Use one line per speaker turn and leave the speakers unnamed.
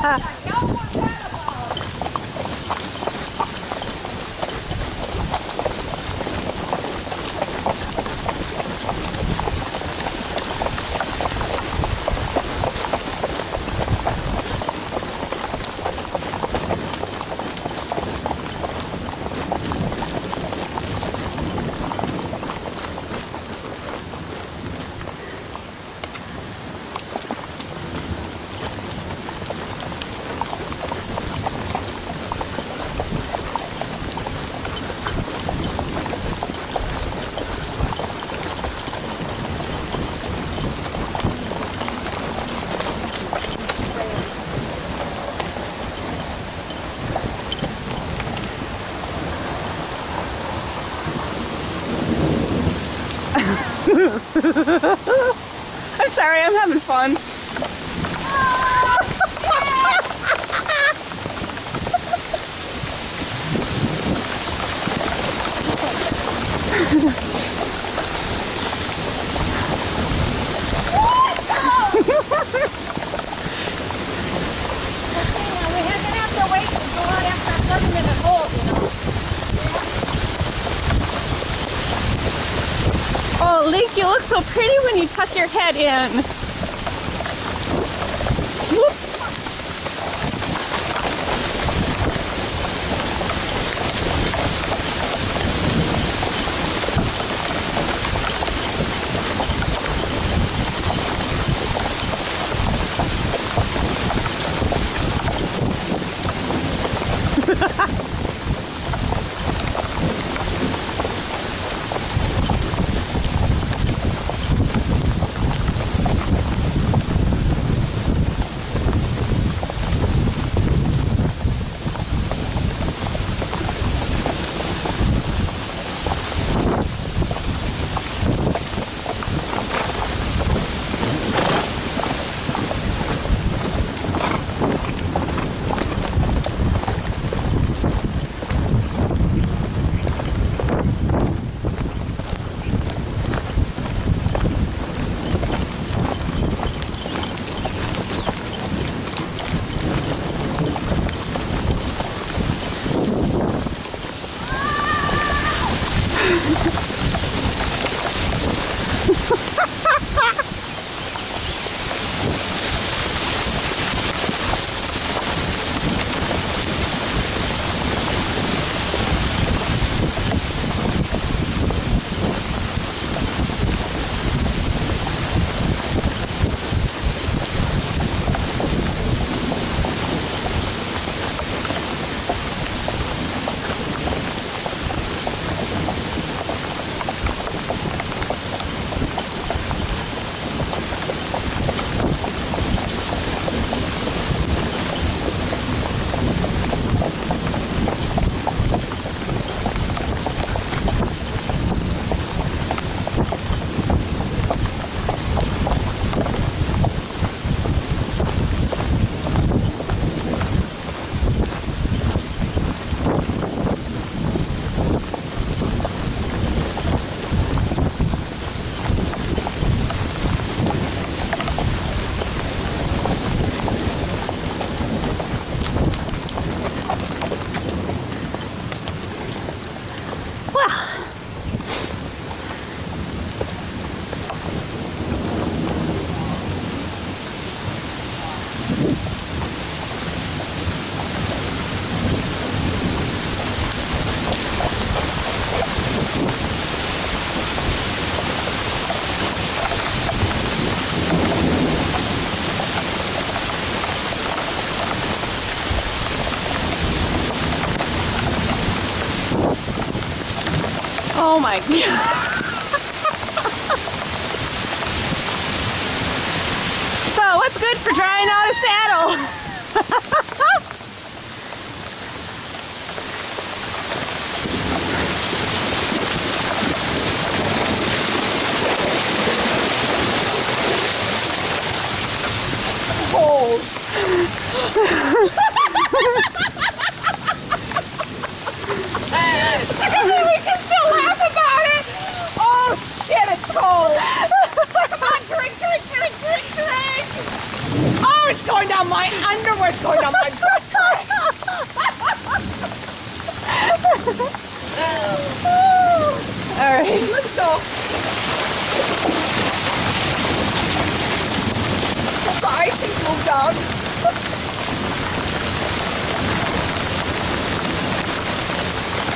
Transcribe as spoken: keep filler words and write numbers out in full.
I'm sorry, I'm having fun. Oh, Link, you look so pretty when you tuck your head in. Whoop. Oh my God. So what's good for drying out a saddle? Cold. We can still laugh about it. Oh shit, it's cold. Come on, drink, drink, drink, drink, drink. Oh, it's going going down my underwear's going down my butt crack.
All right.
Let's go. The icing moved down.